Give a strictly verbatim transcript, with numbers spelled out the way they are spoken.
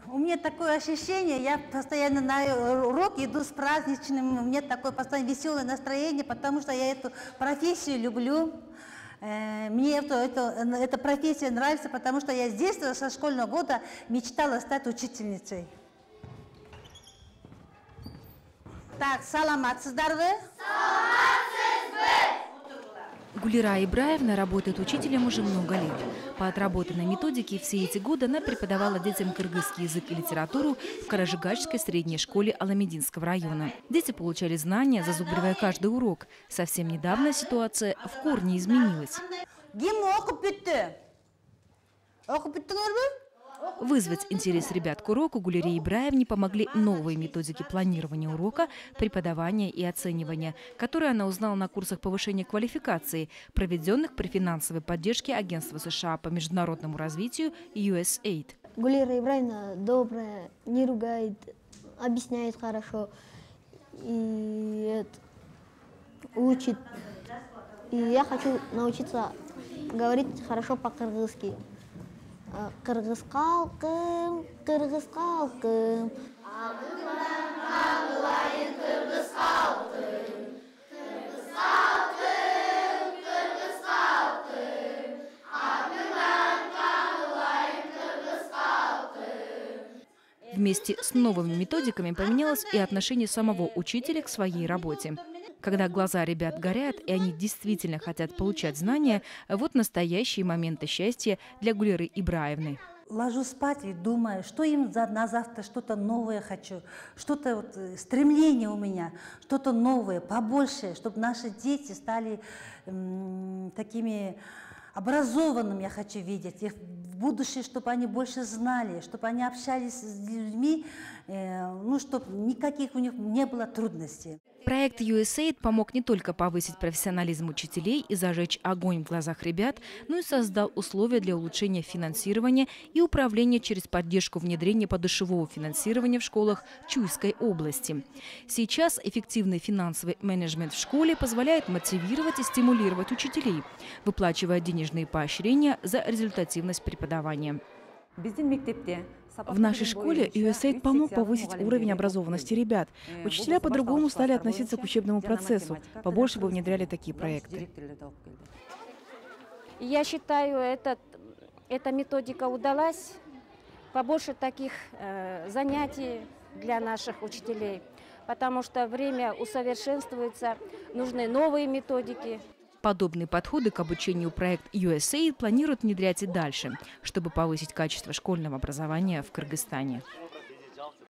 У меня такое ощущение, я постоянно на урок иду с праздничным, у меня такое постоянно веселое настроение, потому что я эту профессию люблю. Мне это, это, эта профессия нравится, потому что я с детства, со школьного года мечтала стать учительницей. Так, саламатсыздар вы? Гулира Ибраевна работает учителем уже много лет. По отработанной методике все эти годы она преподавала детям кыргызский язык и литературу в Каражигальской средней школе Аламединского района. Дети получали знания, зазубривая каждый урок. Совсем недавно ситуация в корне изменилась. Вызвать интерес ребят к уроку Гулире Ибраевне помогли новые методики планирования урока, преподавания и оценивания, которые она узнала на курсах повышения квалификации, проведенных при финансовой поддержке Агентства США по международному развитию ю эс эй ай ди. Гулира Ибраевна добрая, не ругает, объясняет хорошо и это, учит. И я хочу научиться говорить хорошо по-кыргызски. Кыргыз халкым, кыргыз халкым. Вместе с новыми методиками поменялось и отношение самого учителя к своей работе. Когда глаза ребят горят, и они действительно хотят получать знания, вот настоящие моменты счастья для Гулиры Ибраевны. Ложусь спать и думаю, что им за, на завтра что-то новое хочу, что-то вот, стремление у меня, что-то новое, побольше, чтобы наши дети стали м, такими образованными, я хочу видеть. И в будущее, чтобы они больше знали, чтобы они общались с людьми, э, ну, чтобы никаких у них не было трудностей. Проект ю эс эй ай ди помог не только повысить профессионализм учителей и зажечь огонь в глазах ребят, но и создал условия для улучшения финансирования и управления через поддержку внедрения подушевого финансирования в школах Чуйской области. Сейчас эффективный финансовый менеджмент в школе позволяет мотивировать и стимулировать учителей, выплачивая денежные поощрения за результативность преподавания. В нашей школе ю эс эй ай ди помог повысить уровень образованности ребят. Учителя по-другому стали относиться к учебному процессу. Побольше бы внедряли такие проекты. Я считаю, этот, эта методика удалась. Побольше таких э, занятий для наших учителей, потому что время усовершенствуется, нужны новые методики. Подобные подходы к обучению проект ю эс эй ай ди планирует внедрять и дальше, чтобы повысить качество школьного образования в Кыргызстане.